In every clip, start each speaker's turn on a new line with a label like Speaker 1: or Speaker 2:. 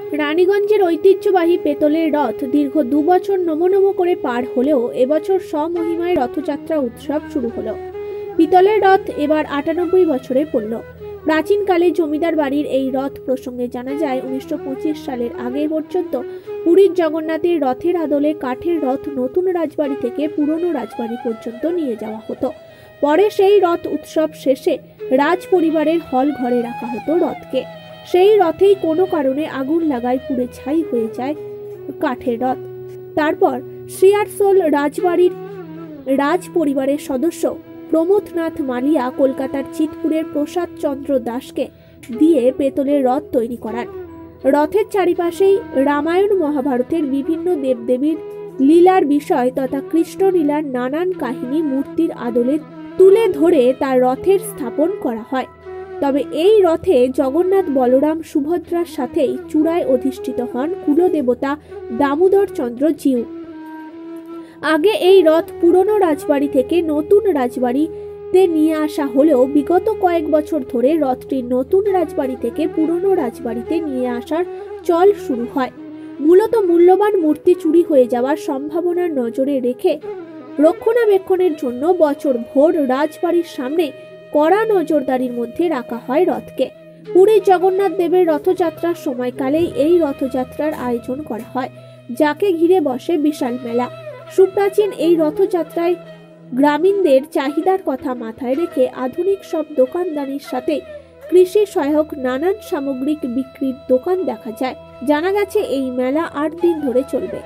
Speaker 1: রানীগঞ্জের ঐতিহ্যবাহী পেতলের রথ দীর্ঘ 2 বছর নমো করে পার হলেও এবছর স্বমহিমায় রথযাত্রা উৎসব শুরু হলো। পিতলের রথ এবার 98 বছরে পড়ল। প্রাচীনকালে জমিদার বাড়ির এই রথ প্রসঙ্গে জানা যায় 1925 সালের আগে পর্যন্ত পুরীর জগন্নাথের রথের আদলে কাঠের রথ নতুন রাজবাড়ি থেকে পুরনো রাজবাড়ি পর্যন্ত নিয়ে যাওয়া হতো। পরে সেই রথ উৎসব শেষে রাজ পরিবারের হল ঘরে রাখা হতো রথকে। সেই রথেই কোনো কারণে আগুন লাগায় পুড়ে ছাই হয়ে যায় কাঠের রথ। তারপর শ্রীয়ারসোল রাজবাড়ির রাজ পরিবারের সদস্য প্রমথনাথ মালিয়া কলকাতার চিতপুরের প্রসাদ চন্দ্র দাসকে দিয়ে পেতলের রথ তৈরি করান। রথের চারিপাশেই রামায়ণ মহাভারতের বিভিন্ন দেবদেবীর লীলার বিষয় তথা কৃষ্ণ লীলার নানান কাহিনী মূর্তির আদলে তুলে ধরে তার রথের স্থাপন করা হয়। তবে এই রথে জগন্নাথ বলরাম সুভদ্রার সাথেই চূড়ায় অধিষ্ঠিত হন কুলদেবতা দামোদর চন্দ্র জিউ। আগে এই রথ পুরনো রাজবাড়ি থেকে নতুন রাজবাড়িতে নিয়ে আসা হলেও বিগত কয়েক বছর ধরে রথটি নতুন রাজবাড়ি থেকে পুরনো রাজবাড়িতে নিয়ে আসার চল শুরু হয়। মূলত মূল্যবান মূর্তি চুরি হয়ে যাওয়ার সম্ভাবনার নজরে রেখে রক্ষণাবেক্ষণের জন্য বছর ভোর রাজবাড়ির সামনে কড়া নজরদারির মধ্যে রাখা হয় রথকে। পুরীর জগন্নাথ দেবের রথযাত্রার সময়কালেই এই রথযাত্রার আয়োজন করা হয়, যাকে ঘিরে বসে বিশাল মেলা। সুপ্রাচীন এই রথযাত্রায় গ্রামীণদের চাহিদার কথা মাথায় রেখে আধুনিক সব দোকানদারির সাথে কৃষি সহায়ক নানান সামগ্রিক বিক্রির দোকান দেখা যায়। জানা গেছে এই মেলা 8 দিন ধরে চলবে।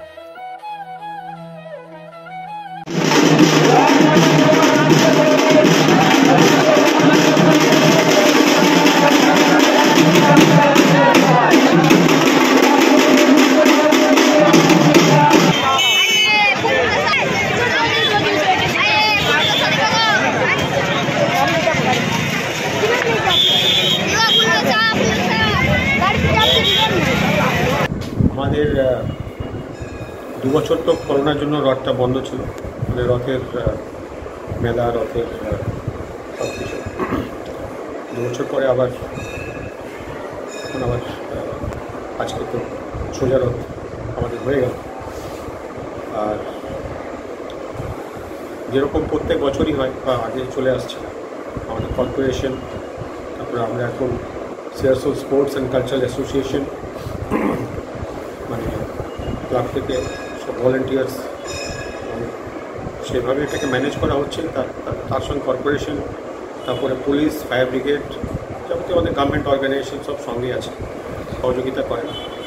Speaker 2: আমাদের 2 বছর তো করোনার জন্য রথটা বন্ধ ছিল, মানে রথের মেলা রথের সব কিছু 2 বছর পরে আবার এখন আবার আজকে তো সোজা রথ আমাদের হয়ে গেল। আর যেরকম প্রত্যেক বছরই হয় বা আগে চলে আসছে আমাদের কর্পোরেশন, তারপরে আমরা এখন Searsole sports and cultural association মানে ক্লাব থেকে সব ভলেন্টিয়ার্স সেভাবে এটাকে ম্যানেজ করা হচ্ছে। তার সঙ্গে কর্পোরেশন, তারপরে পুলিশ, ফায়ার ব্রিগেড, যাবতীয় আমাদের গভর্নমেন্ট অর্গানাইজেশন সব সঙ্গে আছে, সহযোগিতা করে।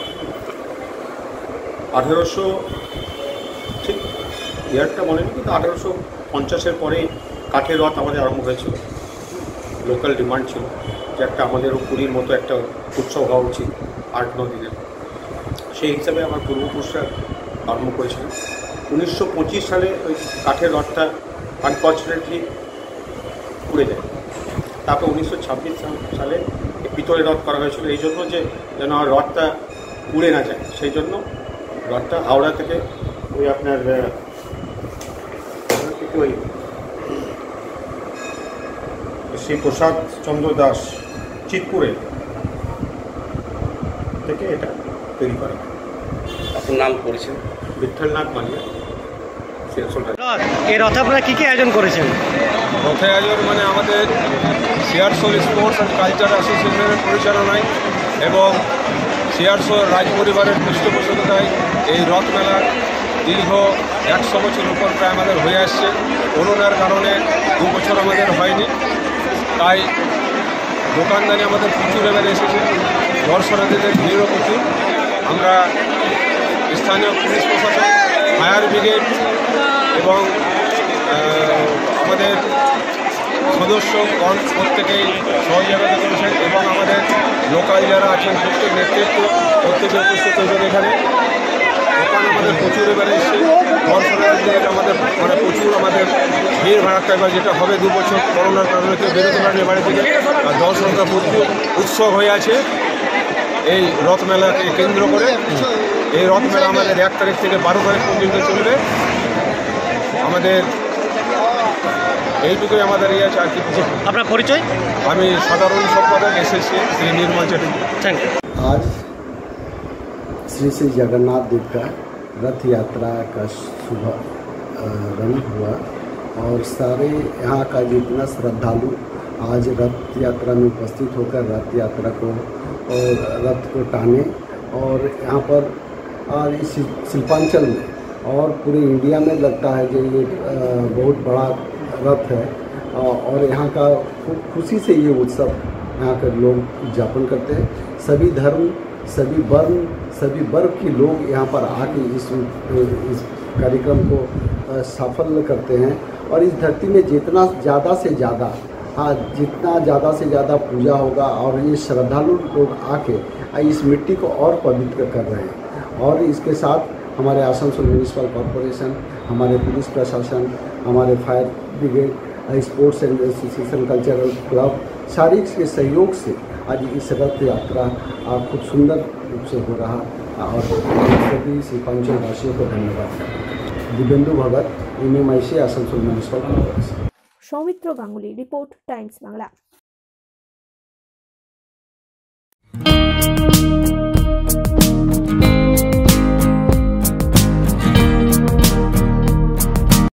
Speaker 2: 1800 ঠিক ইয়ারটা মনে নেই, কিন্তু 1850-এর পরেই কাঠের রথ আমাদের আরম্ভ হয়েছিল। লোকাল ডিমান্ড ছিল যে একটা আমাদেরও পুরীর মতো একটা উৎসব হওয়া উচিত 8-9 দিনের। সেই হিসাবে আমার পূর্বপুরুষরা আরম্ভ করেছিলেন। 1925 সালে ওই কাঠের রথটা আনফর্চুনেটলি পুড়ে যায়। তারপর 1926 সালে পিতলের রথ করা হয়েছিল, এই জন্য যে যেন আমার রথটা পুড়ে না যায়, সেই জন্য রথটা হাওড়া থেকে ওই আপনার ওই শ্রী প্রসাদ চন্দ্র দাস চিতপুরে থেকে এটা তৈরি করা।
Speaker 3: আপনার নাম করেছেন?
Speaker 2: বিঠলনাথ মালিয়া।
Speaker 3: এই রথে আপনারা কী কী আয়োজন করেছেন?
Speaker 4: রথে আয়োজন মানে আমাদের শ্রীয়ারসোল স্পোর্টস অ্যান্ড কালচার অ্যাসোসিয়েশনের পরিচালনায় এবং শ্রীয়ারসোল রাজ পরিবারের পৃষ্ঠপোষকতায় এই রথ মেলা দীর্ঘ 100 বছর উপর প্রায় আমাদের হয়ে আসছে। করোনার কারণে 2 বছর আমাদের হয়নি, তাই দোকানদারি আমাদের প্রচুর এবারে এসেছে, দর্শনার্থীদের ভিড়ও প্রচুর। আমরা স্থানীয় পুলিশ প্রশাসন, ফায়ার ব্রিগেড এবং আমাদের সদস্যগণ প্রত্যেকেই সহযোগিতা করেছেন এবং আমাদের লোকাল যারা আছেন প্রত্যেক নেতৃত্ব প্রত্যেকে উপস্থিত হয়েছেন। এখানে দোকান আমাদের প্রচুর এবারে এসছে, দর্শনার্থীদের আমাদের মানে প্রচুর আমাদের ভিড় ভাড়াটা এবার যেটা হবে 2 বছর করোনার কারণে কেউ বেরোতে পারেনি বাড়ি থেকে, আর দর্শকরা প্রচুর উৎসব হয়ে আছে এই রথ মেলাকে কেন্দ্র করে। এই রথ মেলা আমাদের 1 তারিখ থেকে 12 তারিখ পর্যন্ত চলবে। আমাদের এইটুকুই আমাদের ইয়ে আছে। আর কি
Speaker 3: আপনার পরিচয়?
Speaker 4: আমি সাধারণ সম্পাদক SSC Shri Nirmal Chatterjee.
Speaker 3: Thank you.
Speaker 5: আজ श्री श्री जगन्नाथ देव का रथ यात्रा का शुभ आरंभ हुआ और सारे यहाँ का जितना श्रद्धालु आज रथ यात्रा में उपस्थित होकर रथ यात्रा को और रथ को टाने और यहाँ पर और इस शिल्पांचल में और पूरे इंडिया में लगता है कि ये बहुत बड़ा रथ है और यहाँ का खुशी से ये उत्सव यहाँ के लोग उद्यापन करते हैं। सभी धर्म, सभी वर्ण, सभी वर्ग के लोग यहाँ पर आके इस कार्यक्रम को सफल करते हैं और इस धरती में जितना ज़्यादा से ज़्यादा जितना ज़्यादा से ज़्यादा पूजा होगा और ये श्रद्धालु लोग आके इस मिट्टी को और पवित्र कर रहे हैं। और इसके साथ हमारे आसनसोल म्यूनिसिपल कॉरपोरेशन, हमारे पुलिस प्रशासन, हमारे fire brigade, sports and association, cultural club, सारी के सहयोग से आज इस रथ यात्रा खूब सुंदर रूप से हो रहा और सभी शिल्पांचल वासियों को धन्यवाद। Dibyendu Bhagat, MMIC, Asansol municipal corporation.
Speaker 1: Soumitra Ganguly, report Times Bangla.